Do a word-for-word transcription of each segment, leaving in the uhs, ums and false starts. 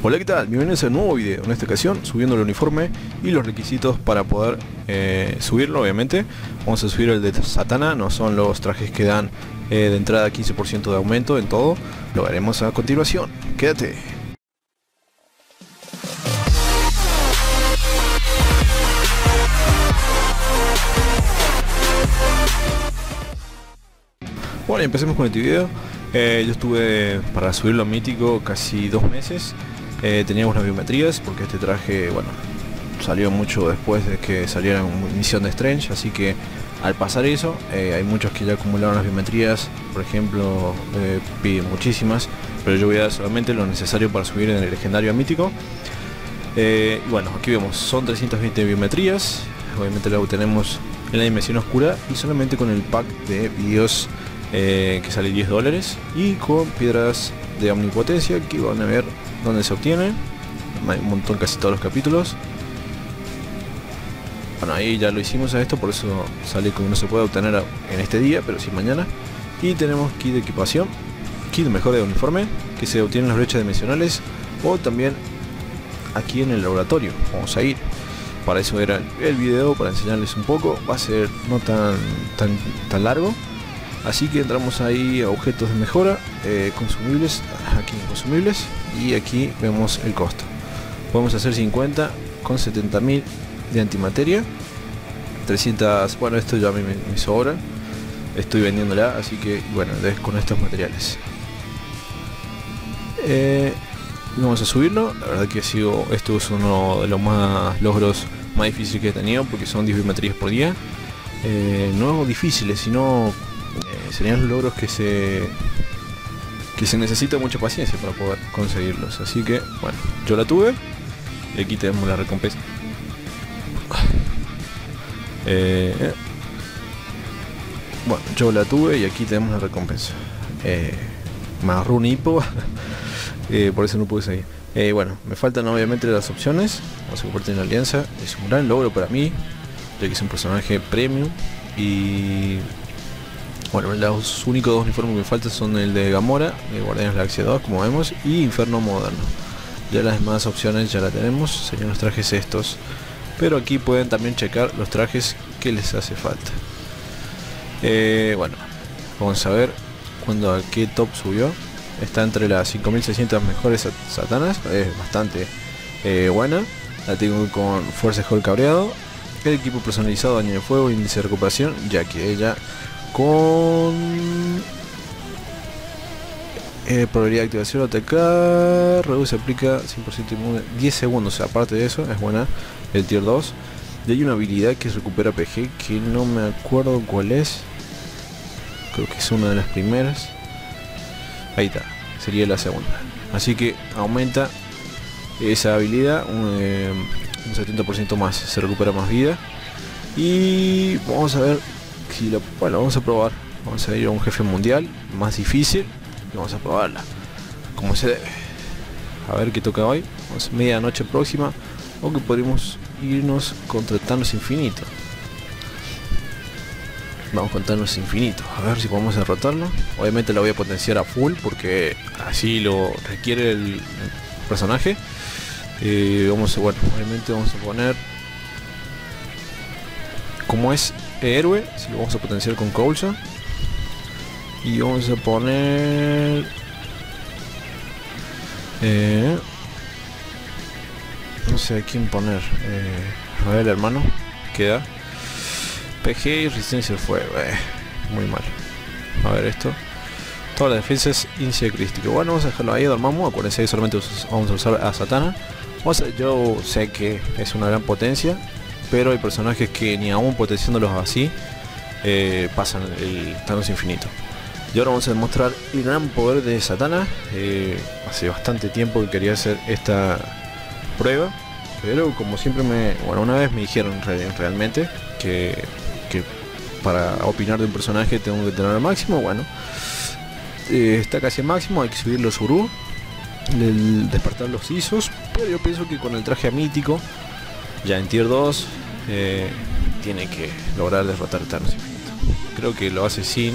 Hola, ¿qué tal? Bienvenidos a un nuevo video. En esta ocasión subiendo el uniforme y los requisitos para poder eh, subirlo. Obviamente vamos a subir el de Zatanna. No son los trajes que dan eh, de entrada quince por ciento de aumento en todo. Lo haremos a continuación. Quédate. Bueno, y empecemos con este video. eh, Yo estuve para subirlo a mítico casi dos meses. eh, Teníamos las biometrías porque este traje, bueno, salió mucho después de que saliera en misión de Strange. Así que al pasar eso, eh, hay muchos que ya acumularon las biometrías. Por ejemplo, eh, piden muchísimas, pero yo voy a dar solamente lo necesario para subir en el legendario a mítico. eh, Y bueno, aquí vemos, son trescientas veinte biometrías. Obviamente la obtenemos en la dimensión oscura y solamente con el pack de videos Eh, que sale diez dólares, y con piedras de omnipotencia que van a ver dónde se obtienen. Hay un montón, casi todos los capítulos. Bueno, ahí ya lo hicimos a esto, por eso sale como no se puede obtener en este día, pero sí mañana. Y tenemos kit de equipación, kit mejor de uniforme, que se obtienen en las brechas dimensionales o también aquí en el laboratorio. Vamos a ir. Para eso era el video, para enseñarles un poco. Va a ser no tan, tan, tan largo. Así que entramos ahí a objetos de mejora, eh, consumibles, aquí en consumibles, y aquí vemos el costo. Podemos hacer cincuenta con setenta mil de antimateria, trescientos, bueno, esto ya me, me sobra, estoy vendiéndola, así que bueno, con estos materiales. Eh, vamos a subirlo. La verdad que ha sido, esto es uno de los más logros más difíciles que he tenido, porque son diez biometrías por día. Eh, no difíciles, sino Eh, serían los logros que se que se necesita mucha paciencia para poder conseguirlos. Así que bueno, yo la tuve y aquí tenemos la recompensa. eh, eh. Bueno, yo la tuve y aquí tenemos la recompensa. eh, Marrón hipo. eh, por eso no pude seguir. eh, Bueno, me faltan obviamente las opciones. Vamos a compartir una alianza. Es un gran logro para mí, ya que es un personaje premium. Y bueno, los únicos dos uniformes que me faltan son el de Gamora, de Guardianes de la Galaxia dos, como vemos, y Inferno Moderno. Ya las demás opciones ya las tenemos, serían los trajes estos. Pero aquí pueden también checar los trajes que les hace falta. Eh, bueno, vamos a ver cuándo a qué top subió. Está entre las cinco mil seiscientas mejores Zatannas, es bastante eh, buena. La tengo con Fuerza Hulk cabreado, el equipo personalizado, daño de fuego, índice de recuperación, ya que ella con eh, probabilidad de activación atacar, reduce, aplica cien por ciento inmune diez segundos. Aparte de eso es buena el tier dos. Y hay una habilidad que recupera P G que no me acuerdo cuál es, creo que es una de las primeras. Ahí está, sería la segunda. Así que aumenta esa habilidad un, eh, un setenta por ciento más, se recupera más vida. Y vamos a ver si lo, bueno, vamos a probar. Vamos a ir a un jefe mundial más difícil y vamos a probarla como se debe. A ver qué toca hoy. Vamos a medianoche próxima, o que podríamos irnos contra Thanos Infinito. Vamos con Thanos Infinito, a ver si podemos derrotarlo. Obviamente la voy a potenciar a full porque así lo requiere el personaje. eh, Vamos a, bueno, obviamente vamos a poner, como es héroe, si lo vamos a potenciar con Coulson. Y vamos a poner eh, no sé a quién poner. eh, A ver, hermano, queda P G y resistencia al fuego. eh, Muy mal. A ver esto. Todas las defensas, índice crítico. Bueno, vamos a dejarlo ahí, dormamos. Acuérdense que solamente vamos a usar a Zatanna. Vamos a, yo sé que es una gran potencia, pero hay personajes que ni aún potenciándolos así eh, pasan el Thanos Infinito. Y ahora vamos a demostrar el gran poder de Zatanna. eh, Hace bastante tiempo que quería hacer esta prueba, pero como siempre me... Bueno, una vez me dijeron re, realmente que, que para opinar de un personaje tengo que tener al máximo. Bueno, eh, está casi al máximo, hay que subir los Uru, el despertar los Isos. Pero yo pienso que con el traje mítico, ya en tier dos, Eh, tiene que lograr derrotar a Thanos Infinito. Creo que lo hace sin.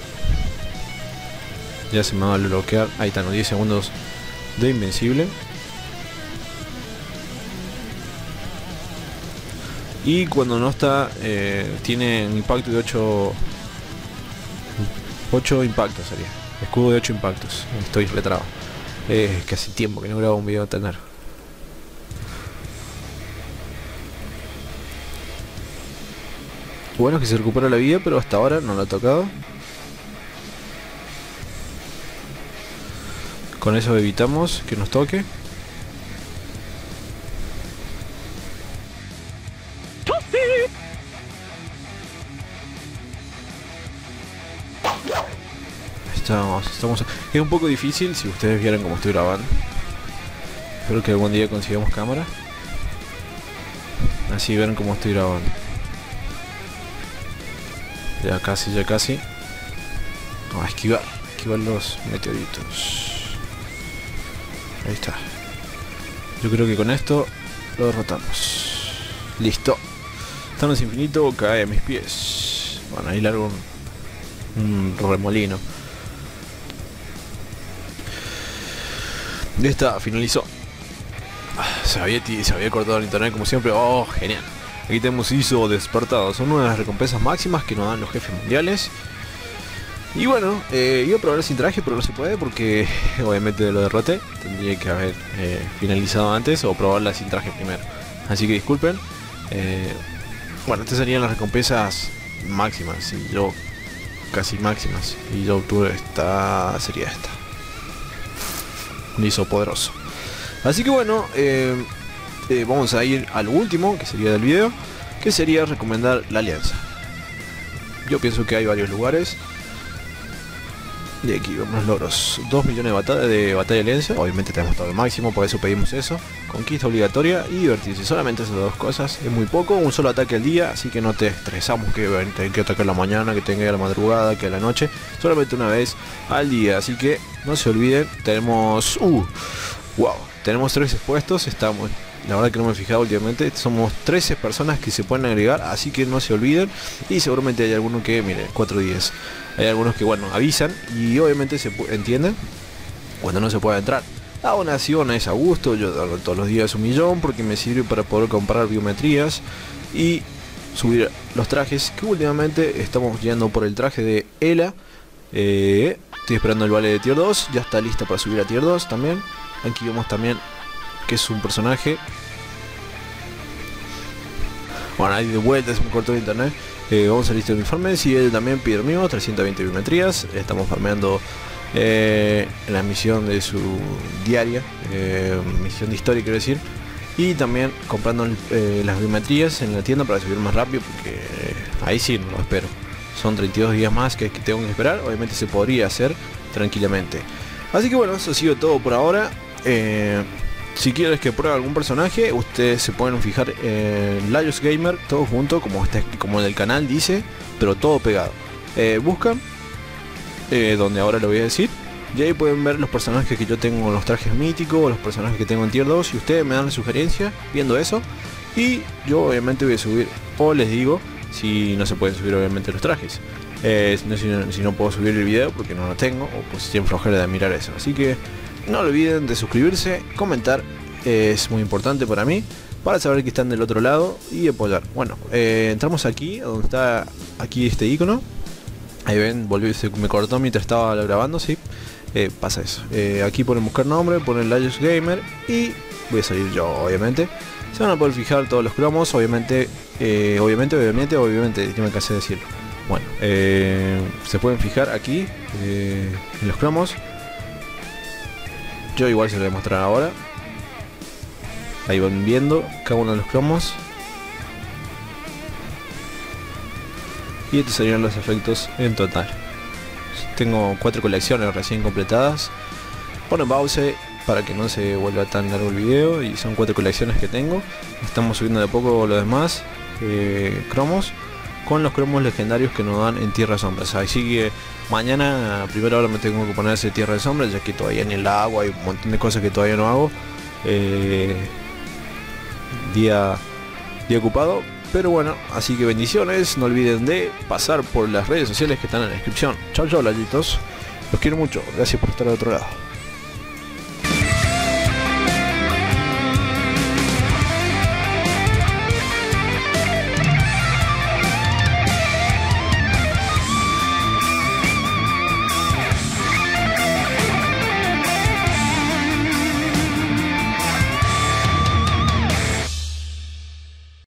Ya se me va a bloquear. Ahí están los diez segundos de invencible. Y cuando no está, eh, tiene un impacto de ocho ocho impactos sería. Escudo de ocho impactos. Estoy retrado. Eh, que hace tiempo que no grabo un video tan largo. Bueno, que se recupera la vida, pero hasta ahora no lo ha tocado. Con eso evitamos que nos toque. Estamos, estamos... Es un poco difícil si ustedes vieran cómo estoy grabando. Espero que algún día consigamos cámara. Así ven cómo estoy grabando. Ya casi, ya casi. Vamos a esquivar, esquivar los meteoritos. Ahí está. Yo creo que con esto lo derrotamos. Listo. Thanos infinito cae a mis pies. Bueno, ahí largo un, un remolino. Ya está, finalizó. Se había, se había cortado el internet como siempre. Oh, genial. Aquí tenemos I S O despertado. Son una de las recompensas máximas que nos dan los jefes mundiales. Y bueno, eh, iba a probar sin traje, pero no se puede porque obviamente lo derroté. Tendría que haber eh, finalizado antes o probarla sin traje primero. Así que disculpen. Eh, bueno, estas serían las recompensas máximas. Y yo, casi máximas. Y yo obtuve esta, sería esta. Un I S O poderoso. Así que bueno, eh, eh, vamos a ir al último, que sería del video, que sería recomendar la alianza. Yo pienso que hay varios lugares. Y aquí vemos los logros. dos millones de batalla de batalla de alianza. Obviamente tenemos todo el máximo, por eso pedimos eso. Conquista obligatoria y divertirse. Solamente esas dos cosas. Es muy poco, un solo ataque al día. Así que no te estresamos que tenga que atacar la mañana, que tenga a la madrugada, que a la noche. Solamente una vez al día. Así que no se olviden. Tenemos... Uh, wow. Tenemos tres expuestos. Estamos... La verdad que no me he fijado últimamente. Somos trece personas que se pueden agregar, así que no se olviden. Y seguramente hay alguno que, miren, cuatro días. Hay algunos que, bueno, avisan y obviamente se entienden cuando no se puede entrar. La donación es a gusto. Yo dono todos los días un millón porque me sirve para poder comprar biometrías y subir los trajes. Que últimamente estamos yendo por el traje de Ela. Eh, estoy esperando el vale de tier dos. Ya está lista para subir a tier dos también. Aquí vemos también que es un personaje. Bueno, ahí de vuelta se me cortó el internet. Eh, vamos a listar uniformes y él también pide mío, trescientas veinte biometrías. Estamos farmeando eh, la misión de su diaria, eh, misión de historia quiero decir. Y también comprando eh, las biometrías en la tienda para subir más rápido, porque eh, ahí sí no lo espero. Son treinta y dos días más que, que tengo que esperar. Obviamente se podría hacer tranquilamente. Así que bueno, eso ha sido todo por ahora. Eh, Si quieres que pruebe algún personaje, ustedes se pueden fijar en Laios Gamer, todo junto, como, está, como en el canal dice, pero todo pegado. Eh, buscan, eh, donde ahora lo voy a decir, y ahí pueden ver los personajes que yo tengo en los trajes míticos, los personajes que tengo en tier dos, y ustedes me dan la sugerencia viendo eso. Y yo obviamente voy a subir, o les digo, si no se pueden subir obviamente los trajes. Eh, no, si, no, si no puedo subir el video porque no lo tengo, o pues si tienen flojera de mirar eso. Así que... no olviden de suscribirse, comentar, eh, es muy importante para mí, para saber que están del otro lado y apoyar. Bueno, eh, entramos aquí, donde está aquí este icono. Ahí ven, volví, se me cortó mientras estaba grabando, sí. Eh, pasa eso. Eh, aquí ponen buscar nombre, ponen Laios Gamer y voy a salir yo, obviamente. Se van a poder fijar todos los cromos, obviamente, eh, obviamente, obviamente, obviamente, yo me cansé de decirlo. Bueno, eh, se pueden fijar aquí eh, en los cromos. Yo igual se lo voy a mostrar ahora. Ahí van viendo cada uno de los cromos. Y estos serían los efectos en total. Tengo cuatro colecciones recién completadas. Bueno, pause para que no se vuelva tan largo el video. Y son cuatro colecciones que tengo. Estamos subiendo de a poco los demás eh, cromos, con los cromos legendarios que nos dan en Tierra de Sombras. Así que mañana a primera hora me tengo que poner ese Tierra de Sombras, ya que todavía en el agua hay un montón de cosas que todavía no hago. Eh, día, día ocupado. Pero bueno, así que bendiciones. No olviden de pasar por las redes sociales que están en la descripción. Chau chau, layitos. Los quiero mucho. Gracias por estar al otro lado.